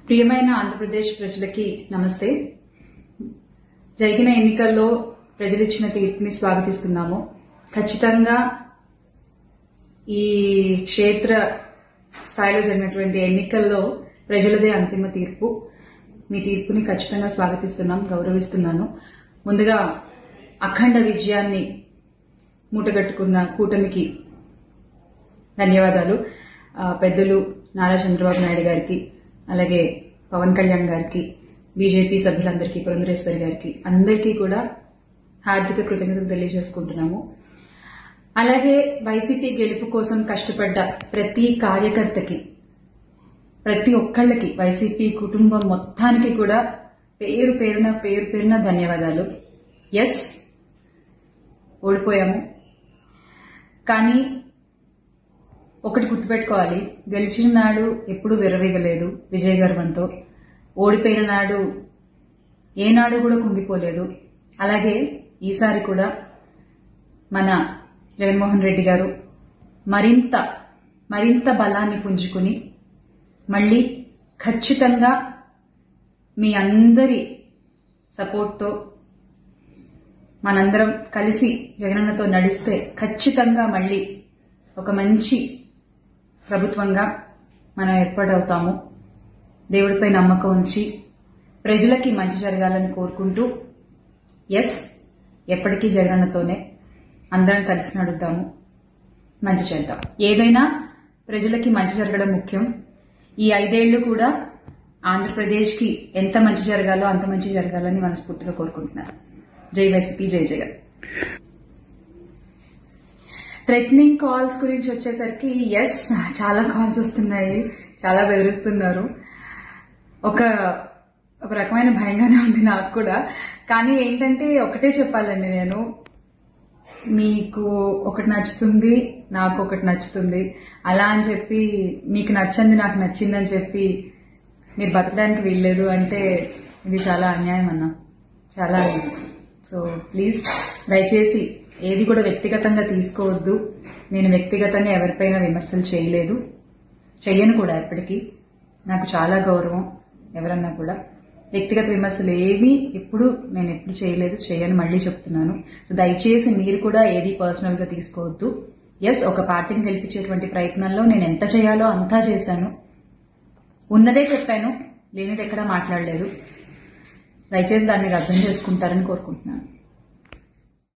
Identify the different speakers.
Speaker 1: ప్రియమైన ఆంధ్రప్రదేశ్ ప్రజలకి నమస్తే. జరిగిన ఎన్నికల్లో ప్రజలిచ్చిన తీర్పుని స్వాగతిస్తున్నాము. ఖచ్చితంగా ఈ క్షేత్ర స్థాయిలో జరిగినటువంటి ఎన్నికల్లో ప్రజలదే అంతిమ తీర్పు. మీ తీర్పుని ఖచ్చితంగా స్వాగతిస్తున్నాం, గౌరవిస్తున్నాను. ముందుగా అఖండ విజయాన్ని మూటగట్టుకున్న కూటమికి ధన్యవాదాలు. పెద్దలు నారా చంద్రబాబు నాయుడు గారికి, అలాగే పవన్ కళ్యాణ్ గారికి, బీజేపీ సభ్యులందరికీ, పురంధరేశ్వరి గారికి, అందరికీ కూడా హార్దిక కృతజ్ఞతలు తెలియజేసుకుంటున్నాము. అలాగే వైసీపీ గెలుపు కోసం కష్టపడ్డ ప్రతి కార్యకర్తకి, ప్రతి ఒక్కళ్ళకి, వైసీపీ కుటుంబం మొత్తానికి కూడా పేరు పేరున ధన్యవాదాలు. ఎస్, ఓడిపోయాము, కానీ ఒకటి గుర్తుపెట్టుకోవాలి, గెలిచిన నాడు ఎప్పుడూ విర్రవీగలేదు విజయ గర్వంతో. ఓడిపోయిన నాడు ఏనాడు కూడా కుంగిపోలేదు. అలాగే ఈసారి కూడా మన జగన్మోహన్ రెడ్డి గారు మరింత బలాన్ని పుంజుకుని మళ్ళీ ఖచ్చితంగా మీ అందరి సపోర్ట్తో మనందరం కలిసి జగనన్నతో నడిస్తే ఖచ్చితంగా మళ్ళీ ఒక మంచి ప్రభుత్వంగా మనం ఏర్పాటవుతాము. దేవుడిపై నమ్మకం ఉంచి ప్రజలకి మంచి జరగాలని కోరుకుంటూ, ఎస్, ఎప్పటికీ జగనన్నతోనే అందరం కలిసి నడుద్దాము, మంచి చేద్దాం. ఏదైనా ప్రజలకి మంచి జరగడం ముఖ్యం. ఈ 5 ఏళ్లు కూడా ఆంధ్రప్రదేశ్కి ఎంత మంచి జరగాలో అంత మంచి జరగాలని మనస్ఫూర్తిగా కోరుకుంటున్నాను. జై వైసీపీ, జై జగన్. థ్రెటనింగ్ కాల్స్ గురించి వచ్చేసరికి, ఎస్, చాలా కాల్స్ వస్తున్నాయి, చాలా బెదిరిస్తున్నారు. ఒక రకమైన భయంగానే ఉంది నాకు కూడా. కానీ ఏంటంటే ఒకటే చెప్పాలండి, నేను మీకు ఒకటి నచ్చుతుంది, నాకు ఒకటి నచ్చుతుంది, అలా అని చెప్పి మీకు నచ్చింది నాకు నచ్చిందని చెప్పి మీరు బతకడానికి వీల్లేదు అంటే ఇది చాలా అన్యాయం అన్న, చాలా అన్యాయం. సో ప్లీజ్, దయచేసి ఏది కూడా వ్యక్తిగతంగా తీసుకోవద్దు. నేను వ్యక్తిగతంగా ఎవరిపైన విమర్శలు చేయలేదు, చెయ్యను కూడా. ఎప్పటికీ నాకు చాలా గౌరవం ఎవరన్నా కూడా. వ్యక్తిగత విమర్శలు ఏవి నేను ఎప్పుడు చేయలేదు, చేయను, మళ్ళీ చెప్తున్నాను. సో దయచేసి మీరు కూడా ఏది పర్సనల్ గా తీసుకోవద్దు. ఎస్, ఒక పార్టీని గెలిపించేటువంటి ప్రయత్నంలో నేను ఎంత చేయాలో అంతా చేశాను, ఉన్నదే చెప్పాను, లేనిది ఎక్కడా మాట్లాడలేదు. దయచేసి దాన్ని అర్థం చేసుకుంటారని కోరుకుంటున్నాను.